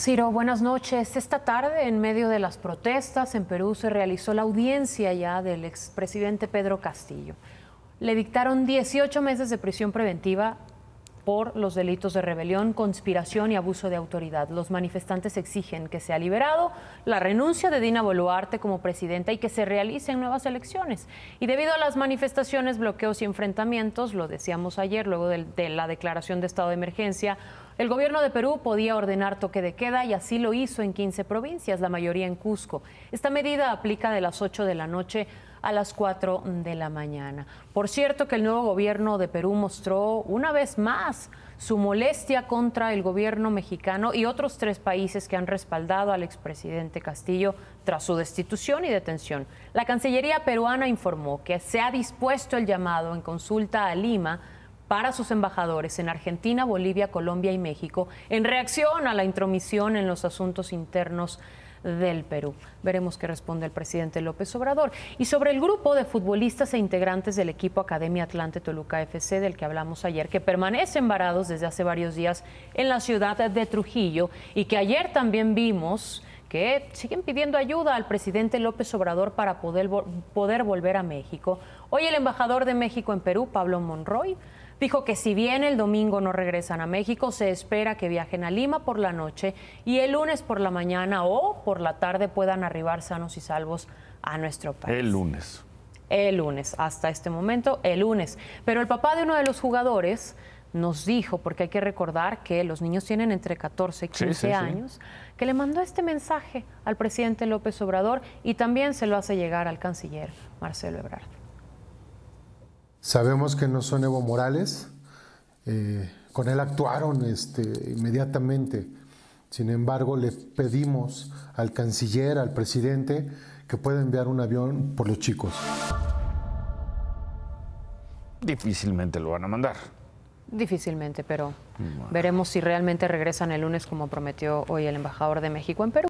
Ciro, buenas noches. Esta tarde, en medio de las protestas en Perú, se realizó la audiencia ya del expresidente Pedro Castillo. Le dictaron 18 meses de prisión preventiva por los delitos de rebelión, conspiración y abuso de autoridad. Los manifestantes exigen que sea liberado, la renuncia de Dina Boluarte como presidenta y que se realicen nuevas elecciones. Y debido a las manifestaciones, bloqueos y enfrentamientos, lo decíamos ayer, luego de la declaración de estado de emergencia, el gobierno de Perú podía ordenar toque de queda y así lo hizo en 15 provincias, la mayoría en Cusco. Esta medida aplica de las 8 de la noche a las 4 de la mañana. Por cierto que el nuevo gobierno de Perú mostró una vez más su molestia contra el gobierno mexicano y otros 3 países que han respaldado al expresidente Castillo tras su destitución y detención. La Cancillería peruana informó que se ha dispuesto el llamado en consulta a Lima para sus embajadores en Argentina, Bolivia, Colombia y México, en reacción a la intromisión en los asuntos internos del Perú. Veremos qué responde el presidente López Obrador. Y sobre el grupo de futbolistas e integrantes del equipo Academia Atlante Toluca FC, del que hablamos ayer, que permanecen varados desde hace varios días en la ciudad de Trujillo y que ayer también vimos que siguen pidiendo ayuda al presidente López Obrador para poder volver a México. Hoy el embajador de México en Perú, Pablo Monroy, dijo que si bien el domingo no regresan a México, se espera que viajen a Lima por la noche y el lunes por la mañana o por la tarde puedan arribar sanos y salvos a nuestro país. El lunes. El lunes, hasta este momento, el lunes. Pero el papá de uno de los jugadores nos dijo, porque hay que recordar que los niños tienen entre 14 y 15 años, que le mandó este mensaje al presidente López Obrador y también se lo hace llegar al canciller Marcelo Ebrard. Sabemos que no son Evo Morales, con él actuaron inmediatamente. Sin embargo, le pedimos al canciller, al presidente, que pueda enviar un avión por los chicos. Difícilmente lo van a mandar. Difícilmente, pero veremos si realmente regresan el lunes como prometió hoy el embajador de México en Perú.